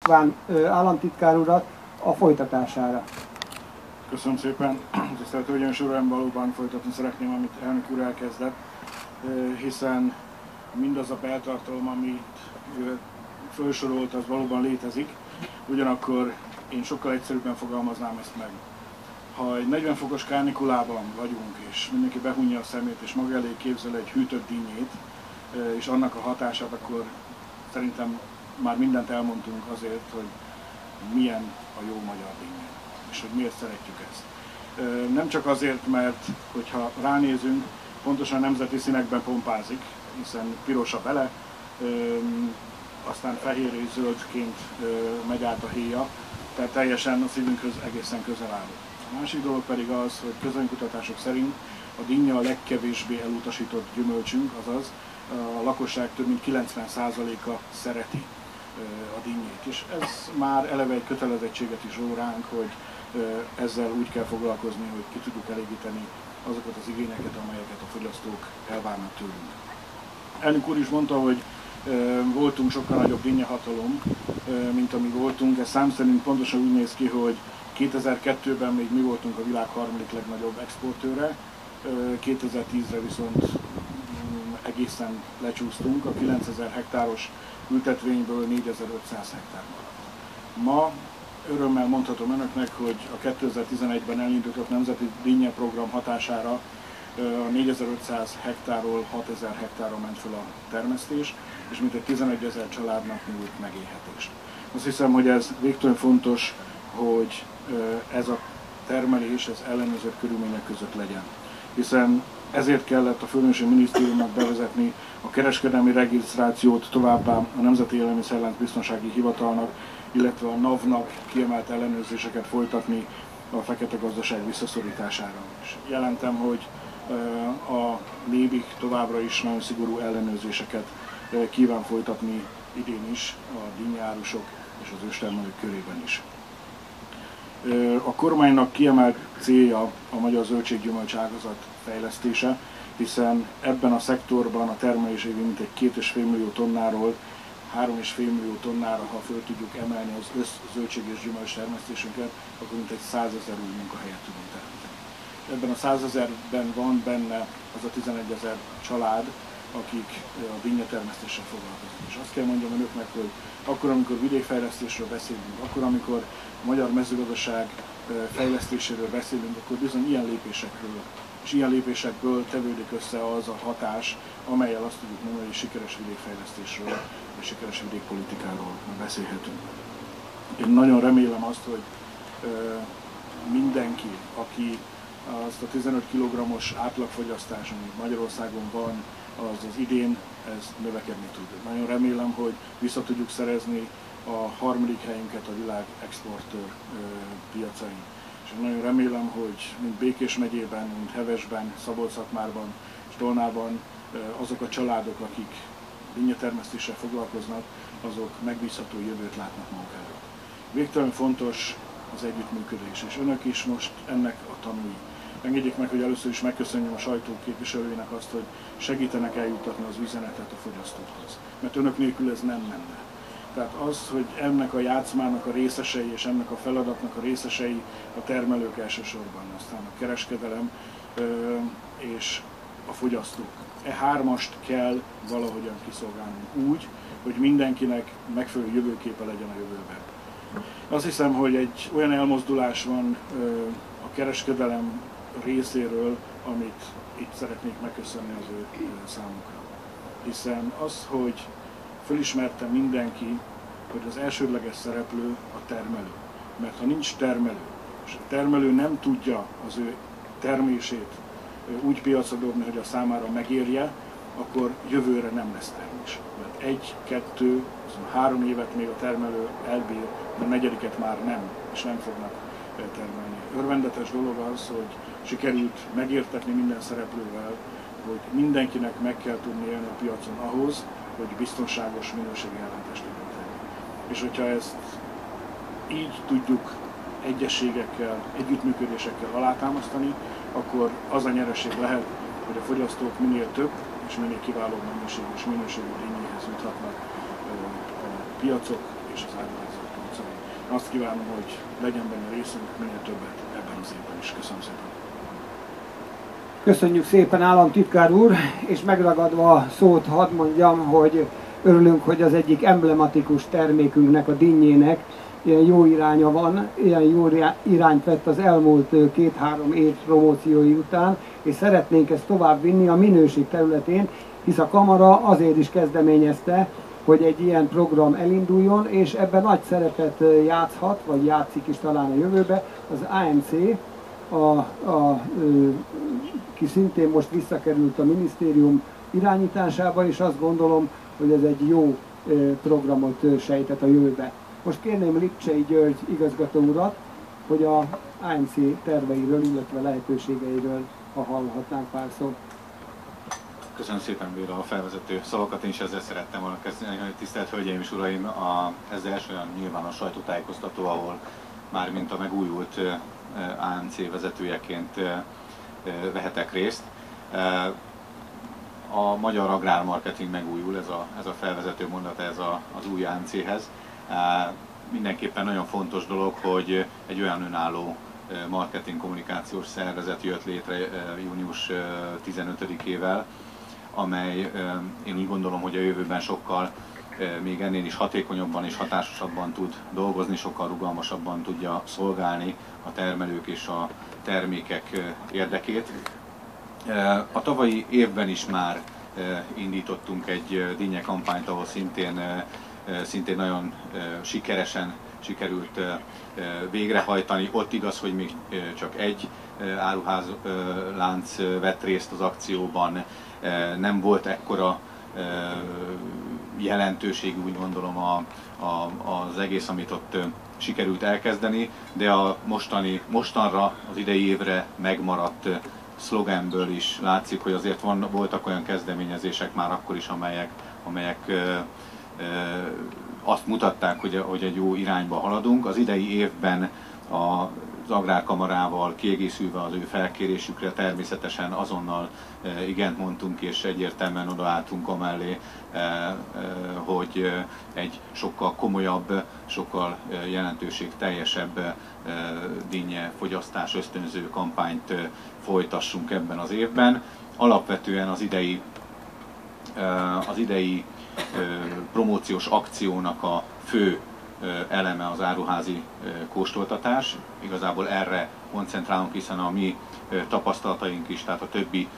István államtitkár urat a folytatására. Köszönöm szépen. Tisztelt Hölgyeim és Uraim, valóban folytatni szeretném, amit elnök úr elkezdett, hiszen mindaz a beltartalom, amit felsorolt, az valóban létezik. Ugyanakkor én sokkal egyszerűbben fogalmaznám ezt meg. Ha egy 40 fokos kánikulában vagyunk, és mindenki behunja a szemét, és maga elé képzel egy hűtött dinnyét, és annak a hatását, akkor szerintem már mindent elmondtunk azért, hogy milyen a jó magyar dinnye, és hogy miért szeretjük ezt. Nem csak azért, mert hogyha ránézünk, pontosan nemzeti színekben pompázik, hiszen piros a bele, aztán fehér és zöldként megy át a héja, tehát teljesen a szívünkhöz egészen közel áll. A másik dolog pedig az, hogy közönkutatások szerint a dinnye a legkevésbé elutasított gyümölcsünk, azaz a lakosság több mint 90%-a szereti a dinnyét. És ez már eleve egy kötelezettséget is ró ránk, hogy ezzel úgy kell foglalkozni, hogy ki tudjuk elégíteni azokat az igényeket, amelyeket a fogyasztók elvárnak tőlünk. Elnök úr is mondta, hogy voltunk sokkal nagyobb dinnyehatalom, mint ami voltunk. Ez szám szerint pontosan úgy néz ki, hogy 2002-ben még mi voltunk a világ harmadik legnagyobb exportőre, 2010-re viszont egészen lecsúsztunk, a 9000 hektáros ültetvényből 4500 hektár maradt. Ma örömmel mondhatom önöknek, hogy a 2011-ben elindított nemzeti dinnyeprogram hatására a 4500 hektárról 6000 hektárra ment fel a termesztés, és mintegy 11 000 családnak nyújt megélhetést. Azt hiszem, hogy ez végtelen fontos, hogy ez a termelés ez ellenőrzött körülmények között legyen. Hiszen ezért kellett a Földművelési Minisztériumnak bevezetni a kereskedelmi regisztrációt, továbbá a Nemzeti Élelmiszerlánc Biztonsági Hivatalnak, illetve a NAV-nak kiemelt ellenőrzéseket folytatni a fekete gazdaság visszaszorítására. És jelentem, hogy a NÉBIK továbbra is nagyon szigorú ellenőrzéseket kíván folytatni idén is a dinnyárusok és az őstermelők körében is. A kormánynak kiemelt célja a magyar zöldséggyümölcs ágazat fejlesztése, hiszen ebben a szektorban a termelés évi mintegy 2,5 millió tonnáról 3,5 millió tonnára, ha föl tudjuk emelni az zöldség és gyümölcs termesztésünket, akkor mintegy 100 000 új munkahelyet tudunk teremteni. Ebben a 100 000-ben van benne az a 11 000 család, akik a dinnyetermesztéssel foglalkoznak. És azt kell mondjam önöknek, hogy akkor, amikor vidékfejlesztésről beszélünk, akkor, amikor a magyar mezőgazdaság fejlesztéséről beszélünk, akkor bizony ilyen lépésekről és ilyen lépésekből tevődik össze az a hatás, amellyel azt tudjuk mondani, hogy sikeres vidékfejlesztésről és sikeres vidékpolitikáról beszélhetünk. Én nagyon remélem azt, hogy mindenki, aki azt a 15 kg-os átlagfogyasztás, ami Magyarországon van, az idén ez növekedni tud. Nagyon remélem, hogy vissza tudjuk szerezni a harmadik helyünket a világ exportőr piacain. És nagyon remélem, hogy mind Békés megyében, mind Hevesben, Szabolcs-Szatmárban és Dolnában azok a családok, akik dinnyetermesztéssel foglalkoznak, azok megbízható jövőt látnak maguk előtt. Végtelen fontos az együttműködés, és önök is most ennek a tanúi. Engedjék meg, hogy először is megköszönjem a sajtó képviselőinek azt, hogy segítenek eljuttatni az üzenetet a fogyasztókhoz. Mert önök nélkül ez nem menne. Tehát az, hogy ennek a játszmának a részesei és ennek a feladatnak a részesei a termelők elsősorban, aztán a kereskedelem és a fogyasztók. E hármast kell valahogyan kiszolgálnunk úgy, hogy mindenkinek megfelelő jövőképe legyen a jövőben. Azt hiszem, hogy egy olyan elmozdulás van a kereskedelem részéről, amit itt szeretnék megköszönni az ő számukra. Hiszen az, hogy fölismerte mindenki, hogy az elsődleges szereplő a termelő. Mert ha nincs termelő, és a termelő nem tudja az ő termését úgy piacra dobni, hogy a számára megérje, akkor jövőre nem lesz termés. Mert 1, 2, 3 évet még a termelő elbír, de a negyediket már nem, és nem fognak termelni. Örvendetes dolog az, hogy sikerült megértetni minden szereplővel, hogy mindenkinek meg kell tudni élni a piacon ahhoz, hogy biztonságos minőségi ellátást tudjunk tenni. És hogyha ezt így tudjuk egyességekkel, együttműködésekkel alátámasztani, akkor az a nyereség lehet, hogy a fogyasztók minél több és minél kiválóbb minőségű és minőségű dinnyéhez juthatnak a piacok és az áruházak. Azt kívánom, hogy legyen benne részünk minél többet ebben az évben is. Köszönöm szépen! Köszönjük szépen, államtitkár úr, és megragadva a szót hadd mondjam, hogy örülünk, hogy az egyik emblematikus termékünknek, a dinnyének ilyen jó iránya van, ilyen jó irányt vett az elmúlt 2-3 év promóciói után, és szeretnénk ezt tovább vinni a minőség területén, hisz a kamara azért is kezdeményezte, hogy egy ilyen program elinduljon, és ebben nagy szerepet játszhat, vagy játszik is talán a jövőbe, az AMC, ki szintén most visszakerült a minisztérium irányításába, és azt gondolom, hogy ez egy jó programot sejtett a jövőbe. Most kérném Lipcsei György igazgató urat, hogy a AMC terveiről, illetve lehetőségeiről, ha hallhatnánk pár szót. Köszönöm szépen, Béla, a felvezető szavakat. Én is ezzel szerettem volna kezdeni, hogy tisztelt Hölgyeim és Uraim, ez első olyan nyilvános sajtótájékoztató, ahol már mint a megújult AMC vezetőjeként vehetek részt. A magyar agrármarketing megújul, ez a felvezető mondat, ez az új AMC-hez. Mindenképpen nagyon fontos dolog, hogy egy olyan önálló marketing kommunikációs szervezet jött létre június 15-ével, amely én úgy gondolom, hogy a jövőben sokkal még ennél is hatékonyabban és hatásosabban tud dolgozni, sokkal rugalmasabban tudja szolgálni a termelők és a termékek érdekét. A tavalyi évben is már indítottunk egy dinnye kampányt, ahol szintén nagyon sikeresen sikerült végrehajtani. Ott igaz, hogy még csak egy áruházlánc vett részt az akcióban, nem volt ekkora jelentőségű, úgy gondolom, az egész, amit ott sikerült elkezdeni, de a mostanra, az idei évre megmaradt szlogenből is látszik, hogy azért voltak olyan kezdeményezések már akkor is, amelyek azt mutatták, hogy egy jó irányba haladunk. Az idei évben az Agrárkamarával kiegészülve az ő felkérésükre természetesen azonnal igent mondtunk, és egyértelműen odaálltunk amellé, hogy egy sokkal komolyabb, sokkal jelentőségteljesebb dinnye fogyasztás ösztönző kampányt folytassunk ebben az évben. Alapvetően az idei promóciós akciónak a fő eleme az áruházi kóstoltatás. Igazából erre koncentrálunk, hiszen a mi tapasztalataink is, tehát a többi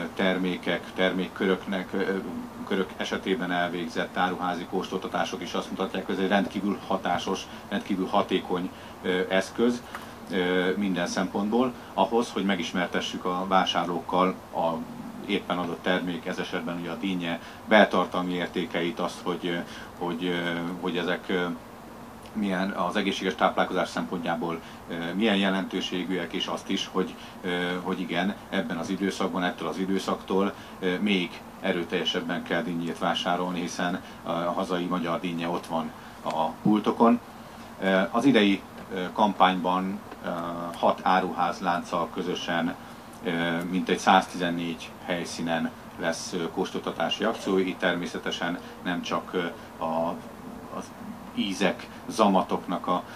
termékkörök esetében elvégzett áruházi kóstoltatások is azt mutatják, hogy ez egy rendkívül hatásos, rendkívül hatékony eszköz minden szempontból, ahhoz, hogy megismertessük a vásárlókkal a éppen adott termék, ez esetben ugye a dinnye beltartalmi értékeit, azt, hogy ezek milyen az egészséges táplálkozás szempontjából milyen jelentőségűek, és azt is, hogy igen, ebben az időszakban, ettől az időszaktól még erőteljesebben kell dinnyét vásárolni, hiszen a hazai magyar dinnye ott van a pultokon. Az idei kampányban 6 áruházlánccal közösen mintegy 114 helyszínen lesz kóstoltatási akció. Itt természetesen nem csak az ízek, zamatoknak a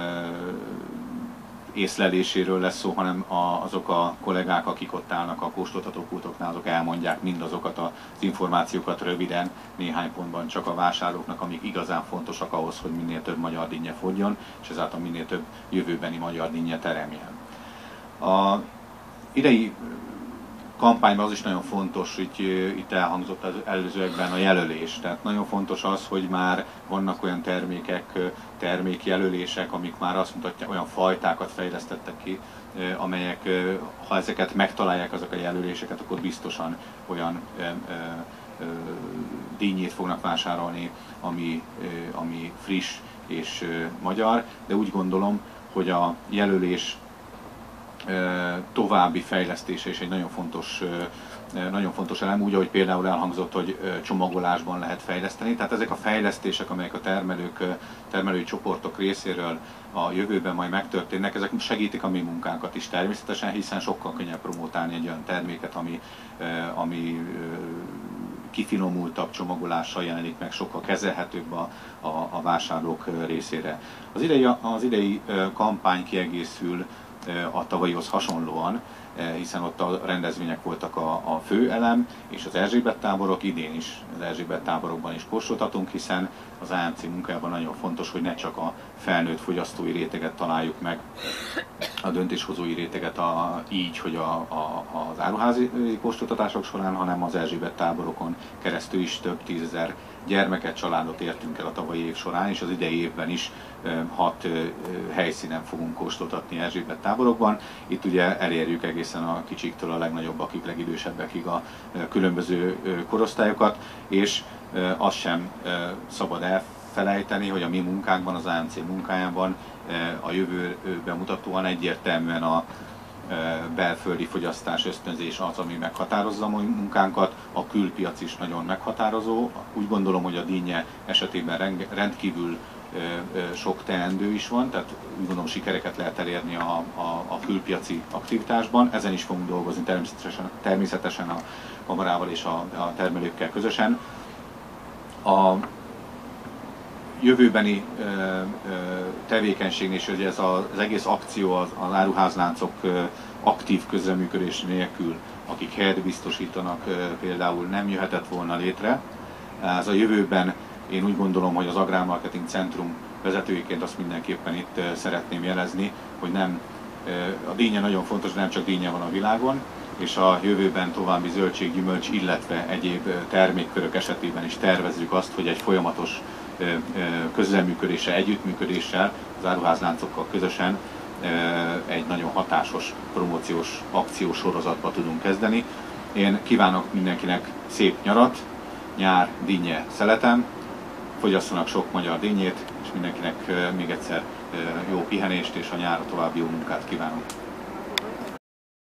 észleléséről lesz szó, hanem azok a kollégák, akik ott állnak a kóstoltatópultoknál, azok elmondják mindazokat az információkat röviden, néhány pontban csak a vásárlóknak, amik igazán fontosak ahhoz, hogy minél több magyar dinnye fogjon, és ezáltal minél több jövőbeni magyar dinnye teremjen. A idei kampányban az is nagyon fontos, hogy itt elhangzott az előzőekben a jelölés. Tehát nagyon fontos az, hogy már vannak olyan termékjelölések, amik már azt mutatják, olyan fajtákat fejlesztettek ki, amelyek, ha ezeket megtalálják, azok a jelöléseket, akkor biztosan olyan dinnyét fognak vásárolni, ami friss és magyar. De úgy gondolom, hogy a jelölés további fejlesztése is egy nagyon fontos elem, úgy, ahogy például elhangzott, hogy csomagolásban lehet fejleszteni. Tehát ezek a fejlesztések, amelyek a termelői csoportok részéről a jövőben majd megtörténnek, ezek segítik a mi munkánkat is természetesen, hiszen sokkal könnyebb promotálni egy olyan terméket, ami kifinomultabb csomagolással jelenik meg, sokkal kezelhetőbb a vásárlók részére. Az idei kampány kiegészül a tavalyihoz hasonlóan, hiszen ott a rendezvények voltak a fő elem, és az Erzsébet táborok, idén is az Erzsébet táborokban is kóstoltatunk, hiszen az AMC munkájában nagyon fontos, hogy ne csak a felnőtt fogyasztói réteget találjuk meg, a döntéshozói réteget így, hogy az áruházi kóstoltatások során, hanem az Erzsébet táborokon keresztül is több tízezer gyermeket, családot értünk el a tavalyi év során, és az idei évben is 6 helyszínen fogunk kóstoltatni Erzsébet táborokban. Itt ugye elérjük egészen a kicsiktől a legnagyobbakig, legidősebbekig a különböző korosztályokat, és azt sem szabad elfelejteni, hogy a mi munkánkban, az AMC munkájában a jövőbe mutatóan egyértelműen a belföldi fogyasztás ösztönzés az, ami meghatározza a munkánkat, a külpiac is nagyon meghatározó. Úgy gondolom, hogy a dinnye esetében rendkívül sok teendő is van, tehát úgy gondolom sikereket lehet elérni a külpiaci aktivitásban. Ezen is fogunk dolgozni természetesen a kamarával és a termelőkkel közösen. A jövőbeni tevékenység és hogy ez az egész akció az áruházláncok aktív közreműködés nélkül, akik helyet biztosítanak, például nem jöhetett volna létre. Ez a jövőben én úgy gondolom, hogy az Agrármarketing Centrum vezetőiként azt mindenképpen itt szeretném jelezni, hogy a dinnye nagyon fontos, de nem csak dinnye van a világon, és a jövőben további zöldség, gyümölcs, illetve egyéb termékkörök esetében is tervezzük azt, hogy egy folyamatos közreműködéssel, együttműködéssel az áruházláncokkal közösen egy nagyon hatásos promóciós akciósorozatba tudunk kezdeni. Én kívánok mindenkinek szép nyarat, nyár, dinnye, szeletem, fogyasszanak sok magyar dinnyét, és mindenkinek még egyszer jó pihenést és a nyárra további jó munkát kívánok.